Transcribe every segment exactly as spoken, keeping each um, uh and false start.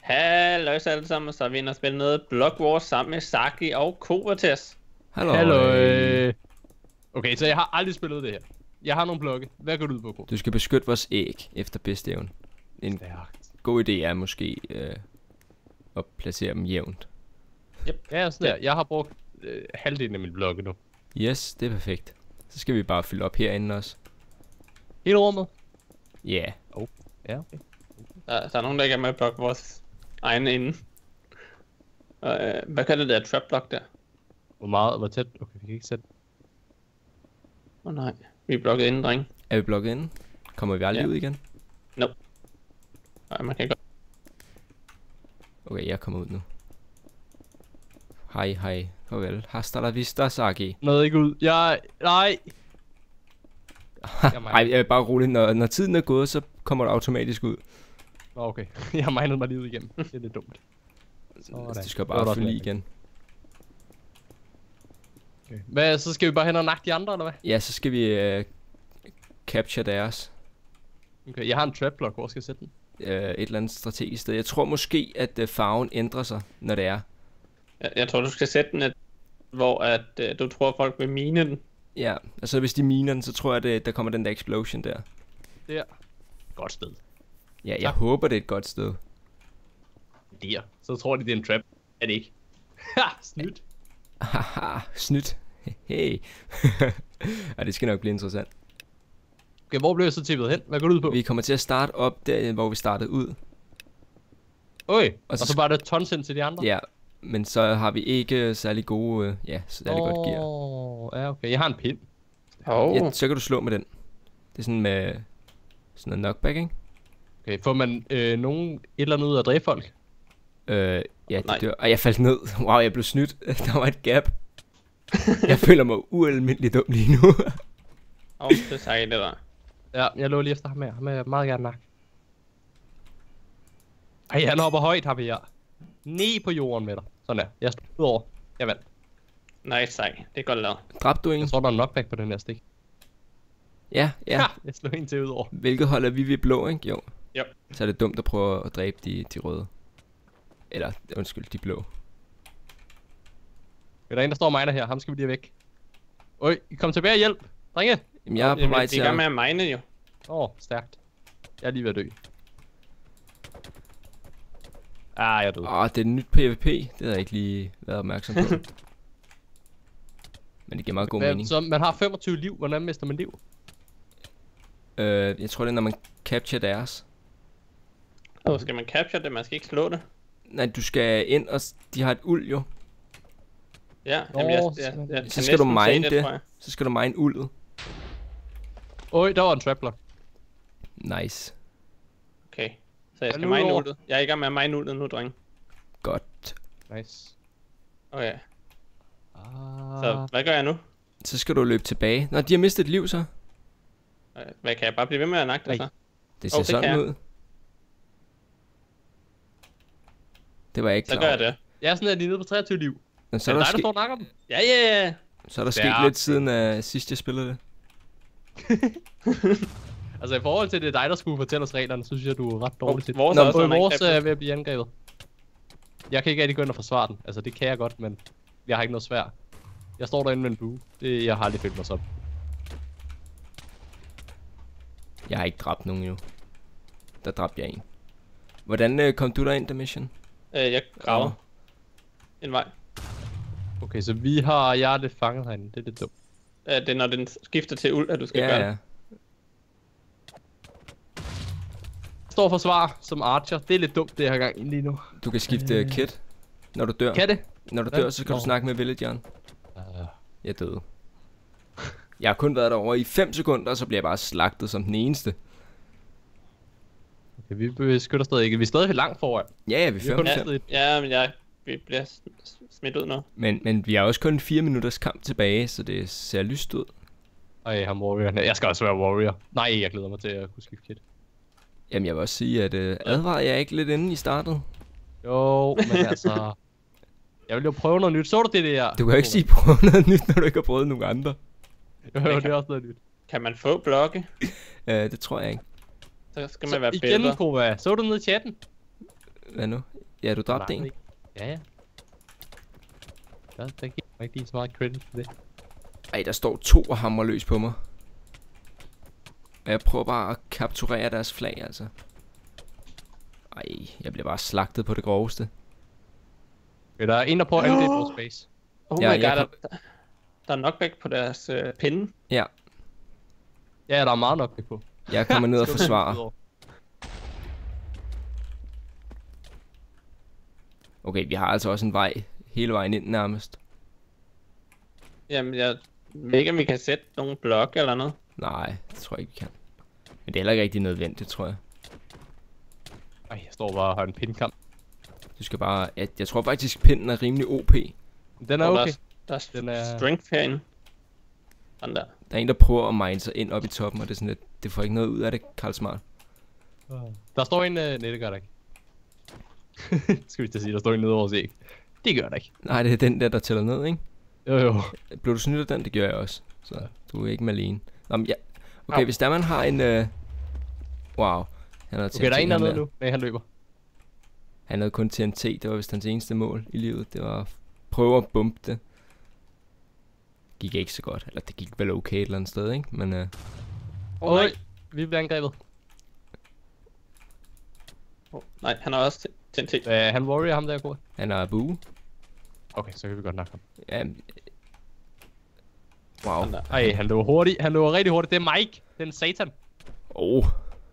Hallo alle sammen, så er vi inde og spille noget Block Wars sammen med Saki og Kovates. Hallo. Hallo. Okay, så jeg har aldrig spillet det her. Jeg har nogle blokke. Hvad går du ud på, Ko? Du skal beskytte vores æg efter bedste evne. En Stærkt. god idé er måske øh, at placere dem jævnt. Yep. Ja, sådan der. Jeg har brugt øh, halvdelen af min blokke nu. Yes, det er perfekt. Så skal vi bare fylde op herinde også. Hele rummet? Ja. Yeah. Oh. Ja, okay. Der, der er nogen, der ikke er med at blokke vores egen inde. Og, øh, hvad kan det der trap block der? Hvor meget? Hvor tæt? Okay, vi kan ikke sætte. Åh oh, nej, vi er blokket inden, dreng. Er vi blokket inde? Kommer vi aldrig Ja. ud igen? Nope. Nej, man kan godt. Okay, jeg kommer ud nu. Hej, hej. Farvel. Hasta la vista, Saki. Noget ikke ud. Jeg... Nej. Ej, jeg er bare rolig. Når, når tiden er gået, så kommer det automatisk ud. Nå, okay. Jeg har mindet mig lige ud igen. Det er lidt dumt. Altså, du skal bare fylde i igen. Okay. Hvad, så skal vi bare hen og nakke de andre, eller hvad? Ja, så skal vi øh, capture deres. Okay, jeg har en trap block. Hvor skal jeg sætte den? Øh, et eller andet strategisk sted. Jeg tror måske, at øh, farven ændrer sig, når det er. Jeg, jeg tror, du skal sætte den, et, hvor at, øh, du tror, folk vil mine den. Ja, altså hvis de miner den, så tror jeg, at der kommer den der explosion der. Der. Godt sted. Ja, jeg Tak. håber, det er et godt sted. Der. Så tror de, det er en trap. Er det ikke? Ha! Snydt. Haha, snydt. Hey. Ja, det skal nok blive interessant. Okay, hvor blev jeg så tippet hen? Hvad går du ud på? Vi kommer til at starte op der, hvor vi startede ud. Oj, Og og så så, og så bare det tons ind til de andre? Ja, men så har vi ikke særlig gode, øh, ja, særlig oh. godt gear. Åh, ja, okay. Jeg har en pind. Oh. Ja, så kan du slå med den. Det er sådan med sådan en knockback, ikke? Okay, får man øh, nogen et eller andet ud at dræbe folk? Øh, ja, det Nej. dør. Og jeg faldt ned. Wow, jeg blev snydt. Der var et gap. Jeg føler mig ualmindeligt dum lige nu. Åh, oh, det er Saki, det der. Ja, jeg lå lige efter ham her. Ham er jeg meget gerne nak. Ej, han hopper højt, har vi her. Ned på jorden med dig. Sådan der. Jeg stod ud over. Jeg vandt. Nice, Saki. Det er godt lavet. Dræbte du en? Jeg tror, der er en knockback på den her stik. Ja, ja. Ha! Jeg slog en til ud over. Hvilket hold er vi ved blå, ikke? Jo. Jo. Så er det dumt at prøve at dræbe de, de røde. Eller, undskyld, de blå. Der er en, der står miner her. Ham skal vi lige væk. Øj, kom tilbage og hjælp. Drenge. Jamen, jeg er på Jamen, vej vi til er i gang med at... at mine jo. Åh, oh, stærkt. Jeg er lige ved at dø. Ah, jeg er død. Åh, det er et nyt PvP. Det havde jeg ikke lige været opmærksom på. Men det giver meget god Hvad, mening. så man har femogtyve liv. Hvordan mister man liv? Øh, jeg tror det er, når man capture deres. Så skal man capture det, man skal ikke slå det. Nej, du skal ind og... s- De har et uld jo. Ja, Nå, jamen, jeg, så jeg, skal jeg, man- Så skal du næsten se mine det. tror jeg. Så skal du mine uldet. Øj, der var en trap block. Nice. Okay, så jeg Er skal nu mine over? ultet. Jeg er i gang med at mine ultet nu, dreng. Godt. Nice. Okay, Ah. så hvad gør jeg nu? Så skal du løbe tilbage. Nå, de har mistet et liv så. Øh, Hvad kan jeg bare blive ved med at nakke det Nej. så? Det ser det sådan kan jeg. ud. Det var jeg ikke Så klar gør jeg over. det. Jeg er sådan, at de er nede på treogtyve liv. Men så Er er det der, dig, der ske... står og nakker dem? Ja, ja, ja. så er der sket Stærkt. lidt siden uh, sidst jeg spillede det. Altså i forhold til det er dig, der skulle fortælle os reglerne, så synes jeg, du er ret dårlig til det. Vores Nå, er også Øj, under vores angrebet. er ved at blive angrebet. Jeg kan ikke rigtig gå ind og forsvare den. Altså det kan jeg godt, men jeg har ikke noget svært. Jeg står derinde med en bue. Det, jeg har aldrig følt mig sådan. Jeg har ikke dræbt nogen endnu. Der dræbte jeg en. Hvordan uh, kom du derind, der mission? Øh, jeg graver en vej. Okay, så vi har... Jeg er lidt fanget herinde. Det er lidt dumt. Øh, det er når den skifter til uld, at du skal Ja, gøre ja. det. Står og forsvar som archer. Det er lidt dumt, det her gang lige nu. Du kan skifte Øh. kit, når du dør. Kan det? Når du Hvad? dør, så skal du Nå. snakke med villageren. Uh, Jeg døde. Jeg har kun været derovre i fem sekunder, og så bliver jeg bare slagtet som den eneste. okay, vi beskytter stadig ikke. Vi er stadig langt foran. Ja, ja, vi Vi har fører kun med Ja, fem. mistet et. ja, men jeg, vi bliver s- s- smidt ud nu. Men, men vi har også kun fire minutters kamp tilbage, så det ser lyst ud. Ej, ham warrior. Jeg skal også være warrior. Nej, jeg glæder mig til at kunne skifte kit. Jamen, jeg vil også sige, at øh, advarede jeg ikke lidt inden I startede? Jo, men altså... Jeg vil jo prøve noget nyt. Så du det der? Du kan jo ikke sige prøve noget nyt, når du ikke har prøvet nogen andre. Jo, jo, det er også noget nyt. Kan man få blokke? Øh, det tror jeg ikke. Så skal man Så være igen, bedre. Kova. Så du ned i chatten? Hvad nu? Ja, du dræbte en. Ja, ja. Der, der giver mig ikke lige så meget credit for det. Ej, der står to og hamrer løs på mig. Og jeg prøver bare at kapturere deres flag, altså. Ej, jeg bliver bare slagtet på det groveste. Okay, der er en, der prøver at angribe vores base. Oh Ja, my jeg god, kom- der, der er knockback på deres øh, pinde. Ja, Ja, der er meget nok det på. jeg kommer ned og forsvarer. Okay, vi har altså også en vej hele vejen ind nærmest. Jamen, jeg ved ikke, om vi kan sætte nogle blokke eller noget. Nej, det tror jeg ikke, vi kan. Men det er heller ikke rigtig nødvendigt, tror jeg. Ej, jeg står bare og har en pinkamp. Du skal bare... Jeg, jeg tror faktisk, pinden er rimelig O P. Den er Og okay. Der, der er Den er- strength herinde. Sådan der. Der er en, der prøver at mine sig ind op i toppen, og det er sådan lidt... Det får ikke noget ud af det, Karl Smart. Der står en... Uh, nej, det gør der ikke. Skal vi til at sige, der står en nede over vores æg. Det gør der ikke. Nej, det er den der, der tæller ned, ikke? Jo, jo. Blev du snydt af den? Det gør jeg også. Så Ja. du er ikke med alene. Nå, men ja. Okay, Au. hvis der man har en... Øh... Wow. Han havde Okay, der er en ham dernede nu. Nej, han løber. Han havde kun T N T. Det var vist hans eneste mål i livet. Det var at prøve at bombe det. Gik ikke så godt. Eller det gik vel okay et eller andet sted, ikke? Men øh... Oh, nej. Øj, vi bliver angrebet. Oh, nej, han har også T N T. Uh, han warrior ham der går. han er bue. Okay, så kan vi godt nok ham. Ja. Wow. Sådan der. Ej, han løber hurtigt. Han løber rigtig hurtigt. Det er Mike. Den satan. Oh. Åh,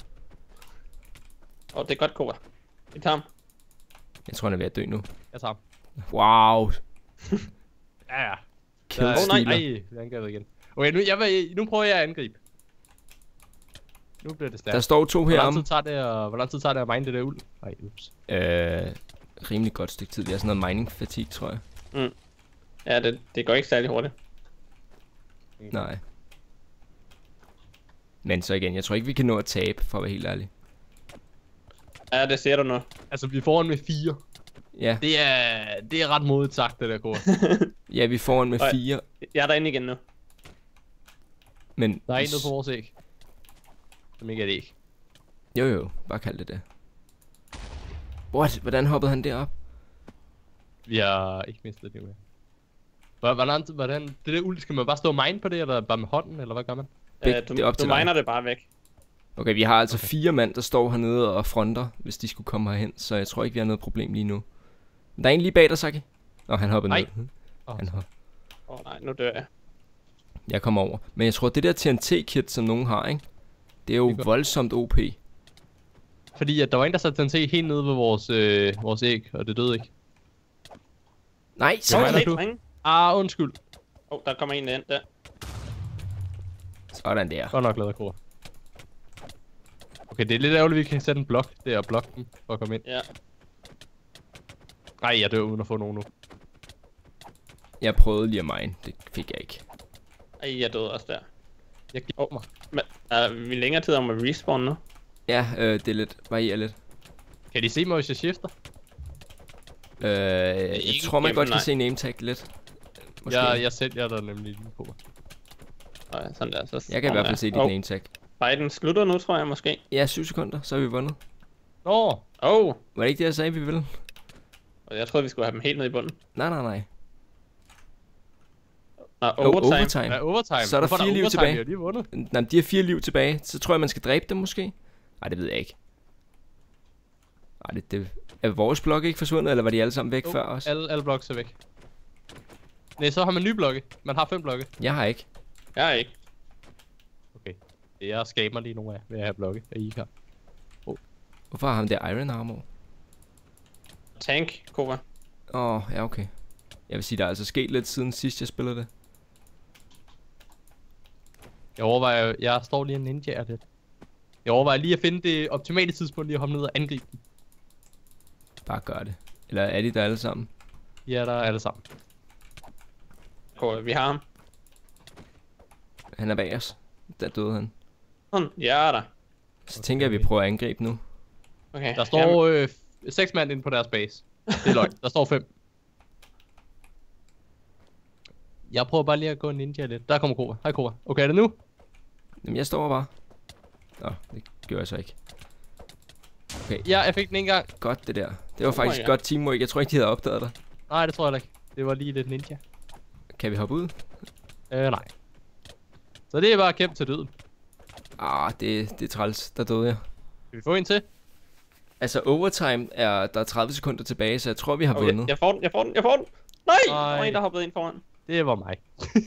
oh, det er godt, Cobra. Vi tager ham. Jeg tror, han er ved at dø nu. Jeg tager ham. Wow. Ja, ja. Kill Der- stealer. Ej, vi er angrebet igen. Okay, nu, jeg vil, nu prøver jeg at angribe. Nu bliver det stærkt. Der står to Hvor lang herom. tid tager det at, hvor lang tid tager det at mine det der uld? Nej, ups. Øh, rimelig godt stykke tid. Det er sådan noget mining fatigue, tror jeg. Ja, det, det går ikke særlig hurtigt. Nej. Men så igen, jeg tror ikke, vi kan nå at tabe, for at være helt ærlig. Ja, det ser du nu. Altså, vi er foran med fire. Ja, Det er, det er ret modigt sagt, det der går. ja vi får en med Oj. fire, Jeg er derinde igen nu. men... Der er en nede på vores æg. Som ikke er det æg. Jo jo, bare kald det det. What? Hvordan hoppede han derop? Vi har ikke mistet det mere. Hvordan, hvordan, det der uld, skal man bare stå og mine på det, eller bare med hånden, eller hvad gør man? Big, Øh, du det er op du til dig. miner det bare væk. Okay, vi har altså Okay. fire mand, der står hernede og fronter, hvis de skulle komme herhen. Så jeg tror ikke, vi har noget problem lige nu. Der er en lige bag dig, Saki. Nå, han hoppede Nej. ned. Oh, Han hop. Åh oh, nej, nu dør jeg. Jeg kommer over. Men jeg tror, det der T N T-kit, som nogen har, ikke? Det er jo Det gør- voldsomt O P. Fordi at der var en, der satte den til helt nede ved vores, øh, vores æg, og det døde ikke. Nej, så Jamen, Åh, er nej, du- drenge. Ah, undskyld. Åh, oh, der kommer en ind der. Sådan der. Godt nok lavet kor. Okay, det er lidt ærgerligt, at vi kan sætte en blok der og blokke dem for at komme ind. Ja. Nej, jeg dør uden at få nogen nu. Jeg prøvede lige at mine. Det fik jeg ikke. Ej, jeg døde også der. Jeg giver mig. Men er vi længere tid om at respawn nu? Ja, øh, det er lidt. Varierer lidt. Kan de se mig, hvis jeg skifter? Øh, jeg ikke tror, man gennem, godt kan nej. se name tag lidt. Måske. Jeg, jeg sælger der nemlig lige på mig. Nej, sådan der. Så Jeg kan i hvert fald se dit oh, name tag. Biden slutter nu, tror jeg måske. Ja, syv sekunder, så har vi vundet. Nå, Åh, oh, Var det ikke det, jeg sagde, vi ville? og jeg troede, vi skulle have dem helt ned i bunden. Nej, nej, nej. Nå, Oh, overtime. overtime. der er overtime. Så er der Hvorfor fire liv overtime? tilbage. Vi har lige vundet. Nej, men de har fire liv tilbage. Så tror jeg, man skal dræbe dem måske. Nej, det ved jeg ikke. Nej, det, det... Er vores blok ikke forsvundet, eller var de alle sammen væk Jo, før os? Alle, alle blokke er væk. Nej, så har man nye blokke. Man har fem blokke. Jeg har ikke. Jeg er ikke. Okay. Jeg skaber lige nogle af ved at have blokke af I K. Hvorfor har han der iron armor? Tank, Cobra. Åh, oh, ja, okay. Jeg vil sige, der er altså sket lidt siden sidst, jeg spillede det. Jeg overvejer, jeg står lige en ninja lidt. Jeg overvejer lige at finde det optimale tidspunkt lige at hoppe ned og angribe dem. Bare gør det. Eller er de der alle sammen? Ja, der er alle sammen. Cobra, vi har ham. Han er bag os. Der døde han. Sådan, jeg er der. Så tænker jeg, at vi prøver at angribe nu. Okay. Der Jamen, står øh, f- seks mand inde på deres base. Det er løgn. Der står fem. Jeg prøver bare lige at gå en ninja lidt. Der kommer Cobra. Hej Cobra. Okay, er det nu? Jamen, jeg står bare. Nå, det gør jeg så ikke. Okay. Ja, jeg fik den en gang. Godt det der. Det var faktisk my godt teamwork. Jeg tror ikke, de havde opdaget dig. Nej, det tror jeg ikke. Det var lige lidt ninja. Kan vi hoppe ud? Øh, nej. Så det er bare kæmpe til døden. Ah, det, det er træls. Der døde jeg. Kan vi få en til? Altså, overtime er der er tredive sekunder tilbage, så jeg tror, vi har Okay, vundet. jeg får den, jeg får den, jeg får den. Nej, der var Ej. en, der hoppede ind foran. Det var mig.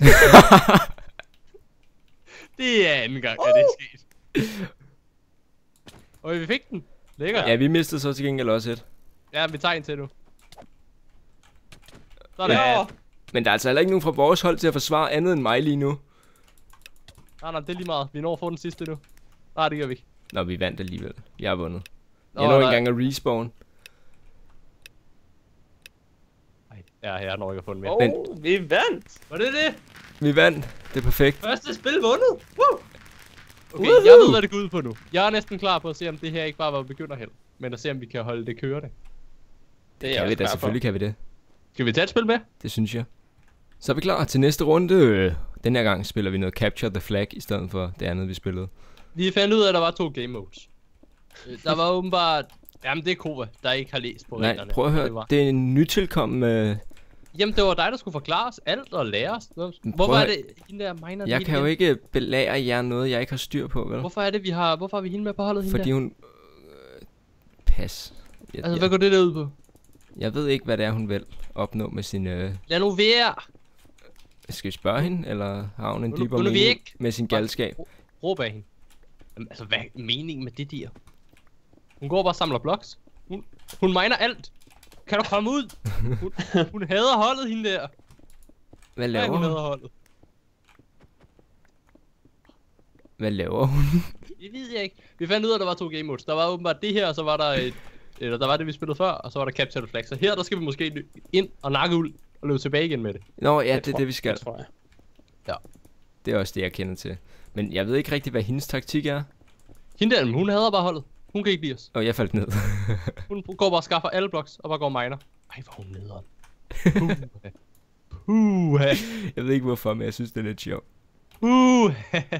Det er anden gang, at det er sket. Og vi fik den. Lækkert. Ja, vi mistede så til gengæld også et. Ja, vi tager en til nu. Sådan. Ja. Ja. Men der er altså heller ikke nogen fra vores hold til at forsvare andet end mig lige nu. Nej, nej, det er lige meget. Vi når at få den sidste nu. Nej, det gør vi ikke. Nå, vi vandt alligevel. Jeg har vundet. Nå, Jeg når nej. engang at respawn. Ej, ja, jeg når ikke at få den mere. Åh, Men- oh, vi vandt. Var det det? Vi vandt. Det er perfekt. Første spil vundet. Woo! Okay, Woohoo! jeg ved, hvad det går ud på nu. Jeg er næsten klar på at se, om det her ikke bare var begynderheld. Men at se, om vi kan holde det kørende. Det er Kan jeg vi også da, klar på. selvfølgelig kan vi det. Skal vi tage et spil med? Det synes jeg. Så er vi klar til næste runde. Den her gang spiller vi noget Capture the Flag i stedet for det andet, vi spillede. Vi fandt ud af, at der var to game modes. Øh, Der var åbenbart... Jamen, det er Kova, der ikke har læst på Nej, reglerne. prøv at Det høre. var- Det er en nytilkommen... Jamen, det var dig, der skulle forklare os alt og lære os. Hvorfor prøv er at- det hende der miner? Jeg kan jo ikke belære jer noget, jeg ikke har styr på, vel? Hvorfor er det, vi har... Hvorfor har vi hende med på holdet? Hende Fordi der? hun... Øh, pas. Jeg, Altså, jeg, hvad går det der ud på? jeg ved ikke, hvad det er, hun vil opnå med sin... Øh... Lad nu være! Skal vi spørge hende, eller har hun en Hun er- dybere hun er mening væk. med sin galskab? Råb af hende. Jamen, altså, hvad er meningen med det der? Hun går bare og samler blocks. Hun, hun miner alt. Kan du komme ud? Hun, hun hader holdet, hende der. Hvad Ja, laver hun hun? hader holdet. Hvad laver hun? Det ved jeg ikke. Vi fandt ud af, at der var to game modes. Der var åbenbart det her, og så var der et... Eller der var det, vi spillede før, og så var der Capture the Flag. Så her, der skal vi måske lø- ind og nakke ud og løbe tilbage igen med det. Nå, ja, Jeg det er tror- det, vi skal. Det tror jeg. Det er også det, jeg kender til. Men jeg ved ikke rigtig, hvad hendes taktik er. Hende der, hun hader bare holdet. Hun kan ikke lide os. Og jeg faldt ned. Hun går bare og skaffer alle blocks, og bare går og miner. Ej, hvor er hun nederen. Puha. Puha. Jeg ved ikke hvorfor, men jeg synes, det er lidt sjovt. Puha.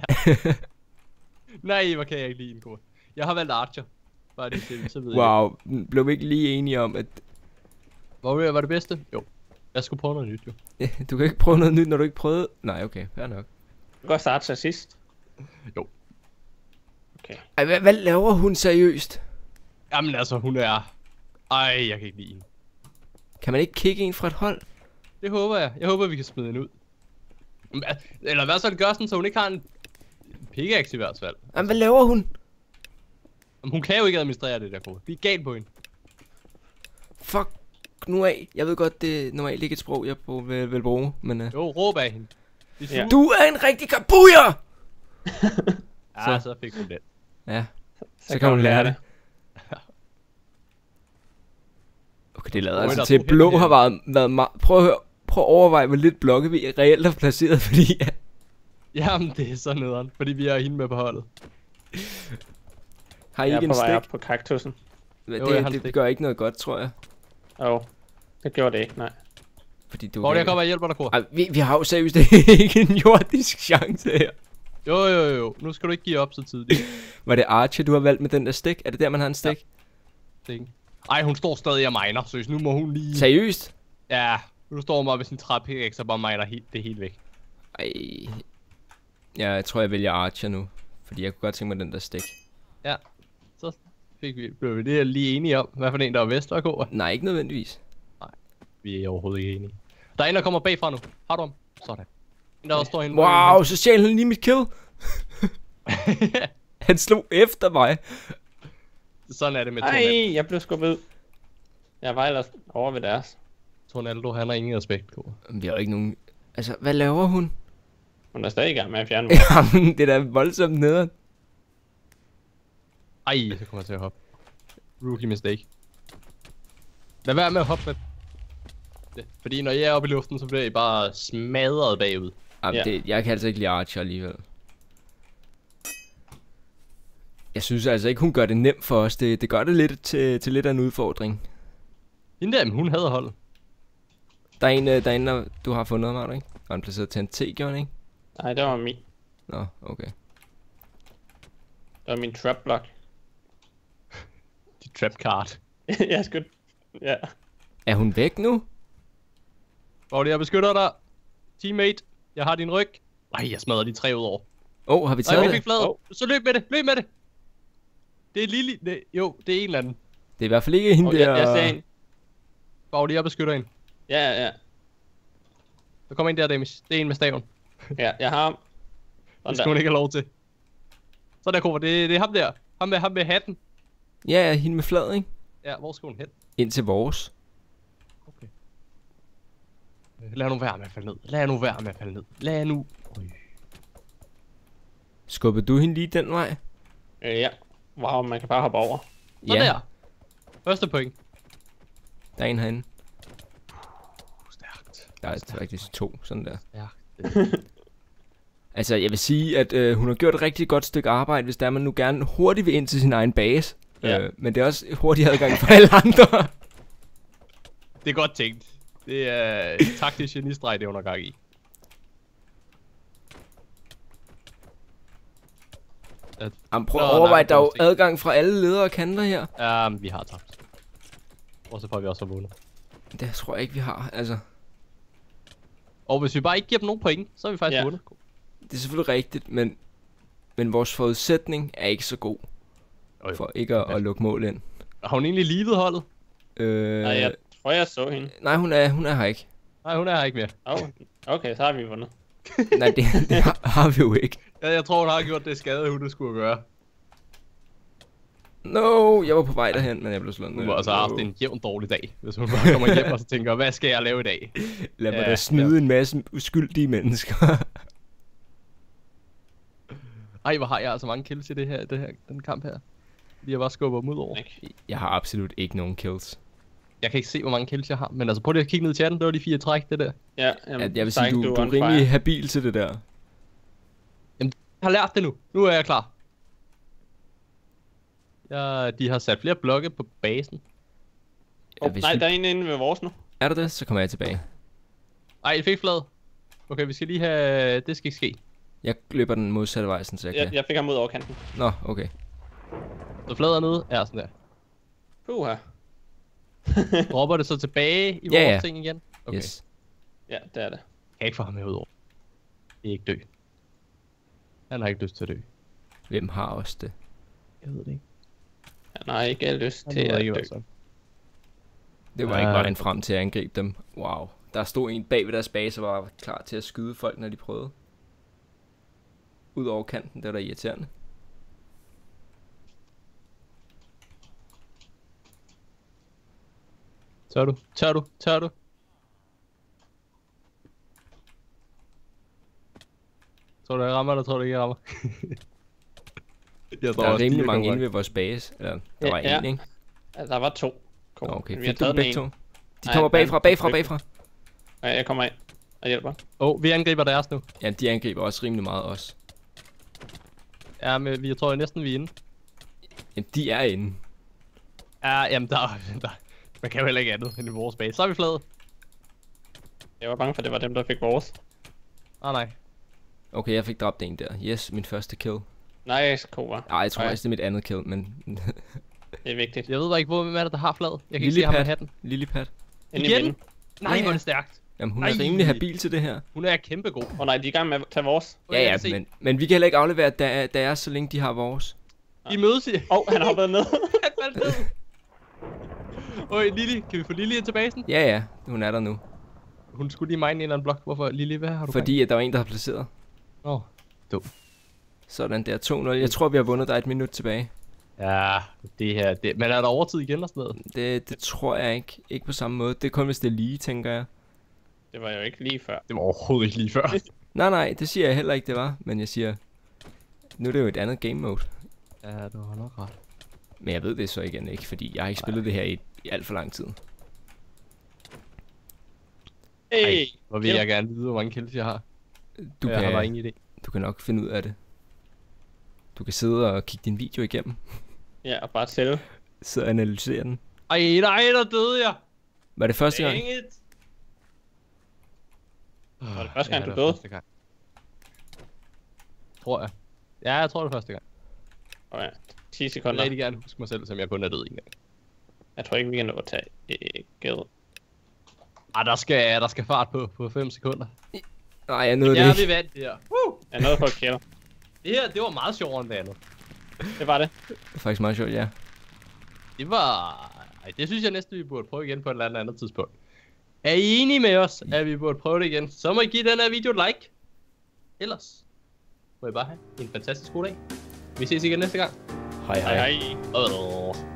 Nej, hvor kan jeg ikke lide en kort. Jeg har valgt Archer. Bare det til, så ved jeg. Wow, blev vi ikke lige enige om, at Warrior var det bedste? Jo. Jeg skulle prøve noget nyt, jo. du kan ikke prøve noget nyt, når du ikke prøvede? Nej, okay, fair nok. Du kan starte til sidst. Jo. Okay. Ej, hvad, hvad laver hun seriøst? Jamen altså, hun er... Ej, jeg kan ikke lide hende. Kan man ikke kigge en fra et hold? Det håber jeg. Jeg håber, vi kan smide hende ud. Men, al- Eller hvad så det gør sådan, så hun ikke har en pickaxe i hvert fald. Jamen, hvad laver hun? Jamen, hun kan jo ikke administrere det der kort. Vi er galt på hende. Fuck nu af. Jeg ved godt, det er normalt ikke et sprog, jeg bruger- vil, vil bruge, men... Uh... Jo, råb af hende. Vi Ja. ja. Du er en rigtig kapujer! Ja, så fik hun den. Ja, så kan hun lære det. Okay, det lader Oj, altså der er til. to Blå hen har her. været, været meget... Prøv at høre. Prøv at overveje, hvor lidt blokke vi reelt har placeret, fordi... Jamen, det er så nederen, fordi vi har hende med på holdet. Har I Jeg er ikke på en vej op stik? på kaktusen. Det, Jo, jeg har en det, stik. gør ikke noget godt, tror jeg. Åh, oh, det gjorde det ikke, nej. Fordi du... Hvor jeg kommer og hjælper dig, Kor. Ej, vi, vi har jo seriøst ikke en jordisk chance her. Jo, jo, jo. Nu skal du ikke give op så tidligt. Var det Archer, du har valgt med den der stik? Er det der, man har en stik? Ja. Ej, hun står stadig og miner, så nu må hun lige... Seriøst? Ja, nu står hun bare med sin træpickaxe og bare miner helt, det helt væk. Ej. Ja, jeg tror, jeg vælger Archer nu. Fordi jeg kunne godt tænke mig den der stik. Ja, så fik vi, blev vi det lige enige om, hvad for en der var vest og Kor. Nej, ikke nødvendigvis. Vi er overhovedet ikke enige. Der er en, der kommer bagfra nu. Har du ham? Sådan. En, der også står henne. Wow, så stjal han lige mit kill. Han slog efter mig. Sådan er det med Tornado. Ej, jeg blev skubbet ud. Jeg var ellers over ved deres. Tornado, han har ingen respekt, Kor. Vi har jo ikke nogen... Altså, hvad laver hun? Hun er stadig i gang med at fjerne mig. Jamen, det er da voldsomt nederen. Ej, så kommer jeg til at hoppe. Rookie mistake. Lad være med at hoppe med det. Fordi når jeg er oppe i luften, så bliver I bare smadret bagud. Jamen, Ja. det, jeg kan altså ikke lide Archer alligevel. Jeg synes altså ikke, hun gør det nemt for os. Det, det gør det lidt til, til lidt af en udfordring. Hende der, men hun havde holdet. Der er en øh, derinde, der- du har fundet mig, har du ikke? Og han placeret til en T, gjorde han ikke? Nej, det var min. Nå, okay. Det var min trap block. Dit trap card. jeg skal... Ja. Er hun væk nu? Hvor jeg beskytter dig. Teammate. Jeg har din ryg. Nej, jeg smadrer de tre ud over. Åh, oh, har vi Nej, taget jeg det? fik fladet. Oh. Så løb med det. Løb med det. Det er Lili. Det, jo, det er en eller anden. Det er i hvert fald ikke hende Oh, der... jeg, jeg ser en. Hvor jeg beskytter en. Ja, ja, ja. Der kommer en der, Demis. Det er en med staven. Ja, jeg har ham. Det skulle hun ikke have lov til. Så der kommer, det, det er ham der. Ham med, ham med hatten. Ja, ja, hende med flad, ikke? Ja, hvor skal hun hen? Ind til vores. Okay. Lad nu være med at falde ned. Lad nu være med at falde ned. Lad nu. Øj. Skubbede du hende lige den vej? Øh, ja. Wow, man kan bare hoppe over. Så der. Første point. Der er en herinde. Stærkt. Der er faktisk to, sådan der. Stærkt. Altså, jeg vil sige, at øh, hun har gjort et rigtig godt stykke arbejde, hvis der man nu gerne hurtigt vil ind til sin egen base. Ja. Øh, men det er også hurtig adgang for alle andre. Det er godt tænkt. Det er et taktisk genistreg, det er under gang i. Jamen, prøv at Nå, overveje, nej, der er jo det er adgang fra alle ledere kanter her. Ja, um, vi har tabt. Og så får vi også vundet. Det tror jeg ikke, vi har. Altså, Og hvis vi bare ikke giver dem nogen point, så har vi faktisk Ja. vundet. det er selvfølgelig rigtigt, men, men vores forudsætning er ikke så god. Øj. For ikke at, at lukke mål ind. Har hun egentlig livet holdet? Øh, Nej, jeg tror, jeg så hende. nej, hun er, hun er her ikke. Nej, hun er her ikke mere. Oh, okay, så har vi vundet. Nej, det, det har, har vi jo ikke. Ja, jeg tror, hun har gjort det skade, hun det skulle gøre. No, jeg var på vej derhen, men jeg blev slået ned. Hun har altså haft en jævn dårlig dag, hvis hun bare kommer hjem og så tænker, hvad skal jeg lave i dag? Lad mig Ja, da snyde en masse uskyldige mennesker. Ej, hvor har jeg altså mange kills i det her, det her, den kamp her. Fordi jeg bare skubber dem ud over. Ikke? Jeg har absolut ikke nogen kills. Jeg kan ikke se, hvor mange kills jeg har, men altså prøv lige at kigge ned i chatten, det var de fire træk, det der. Ja, jamen, At jeg vil sige, Psych, du, du on er rimelig fire. habil til det der. Jeg har lært det nu. Nu er jeg klar. Ja, de har sat flere blokke på basen. Ja, Oh, hvis nej, vi... der er en inde ved vores nu. Er der det, så kommer jeg tilbage. Ej, jeg fik flad. Okay, vi skal lige have... Det skal ikke ske. Jeg løber den modsatte vej, sådan så jeg Jeg, kan. jeg fik ham ud over kanten. Nå, okay. Så flad er nede. Ja, sådan der. Puha. Dropper det så tilbage i Ja, vores ja. ting igen? Okay. Yes. Ja, det er det. Kan ikke få ham herudover. Det er ikke dø. Han har ikke lyst til at dø. Hvem har også det? Jeg ved det ikke. Han har ikke lyst Han til ved at ikke, dø. hvad så. Det var Ja. ikke vejen frem til at angribe dem. Wow. Der stod en bag ved deres base og var klar til at skyde folk, når de prøvede. Ud over kanten, det var da irriterende. Tør du? Tør du? Tør du? Tror du, jeg rammer, eller tror du ikke, jeg rammer? jeg Der er rimelig mange inde inde ved vores base. Eller, der Ja, var ja. en, ikke? Ja, der var to. Cool. Nå, okay. Vi har Fik du taget dem den begge ene. to? De Nej, kommer bagfra, den- bagfra, bagfra. Ja, jeg kommer ind og hjælper. Åh, oh, vi angriber deres nu. Ja, de angriber også rimelig meget os. Ja, men vi- jeg tror jeg næsten, vi er inde. Jamen, de er inde. Ja, jamen der, der... Man kan jo heller ikke andet end i vores base. Så er vi flade. Jeg var bange for, at det var dem, der fik vores. Ah, nej. Okay, jeg fik dræbt en der. Yes, min første kill. Nice, Kova. Nej, jeg tror Ej. faktisk, det er mit andet kill, men... Det er vigtigt. Jeg ved bare ikke, hvor hvem er det, der har flad. Jeg kan ikke se Lille ham med Pat. hatten. Lillepat. Inde i Igen? midten. Nej, Ja, hvor er ja. det stærkt. Jamen, hun er Ej. rimelig habil til det her. Hun er kæmpe god. Åh oh, nej, de er i gang med at tage vores. Ja, ja, men, men vi kan heller ikke aflevere der, der er, så længe de har vores. De mødes i... Åh, oh, han har hoppet ned. Han faldt ned. Øj, Lili, kan vi få Lili ind til basen? Ja, ja, hun er der nu. Hun skulle lige mine en eller anden blok. Hvorfor? Lili, hvad har du Fordi at der var en, der har placeret. Åh, oh. Sådan der, to nul. Jeg tror, vi har vundet, der er et minut tilbage. Ja, det her... Det... Men er der overtid igen og sådan noget? Det, det tror jeg ikke. Ikke på samme måde. Det er kun, hvis det er lige, tænker jeg. Det var jo ikke lige før. Det var overhovedet ikke lige før. Nej, nej, det siger jeg heller ikke, det var. Men jeg siger, nu er det jo et andet game mode. Ja, du har nok ret. Men jeg ved det så igen ikke, fordi jeg har ikke spillet det her i, i alt for lang tid. Hey! Ej, hvor vil Hjælp. jeg gerne vide, hvor mange kills jeg har. Du, jeg har bare kan, ingen idé. du kan nok finde ud af det. Du kan sidde og kigge din video igennem. Ja, og bare tælle. Sidde og analysere den. Ej, nej, der døde jeg. Var det første gang? Dang it. Var det første gang, Ja, du det døde? var første gang. Tror jeg. Ja, jeg tror det er første gang. Okay, ti Jeg vil sekunder. rigtig gerne huske mig selv, som jeg kun er død en gang. Jeg tror ikke, vi kan nå at tage ægget. Ah, der skal, der skal fart på på fem sekunder. Nej, jeg nåede Ja, det vi ikke. vandt det her. Woo! Jeg nåede for at kælde. Det her, det var meget sjovere end det andet. Det var det. Det er faktisk meget sjovt, ja. Det var... Ej, det synes jeg næsten, vi burde prøve igen på et eller andet, andet tidspunkt. Er I enige med os, at vi burde prøve det igen? Så må I give den her video et like. Ellers må I bare have en fantastisk god dag. Vi ses igen næste gang. Hej hej. Hej hej. Oh.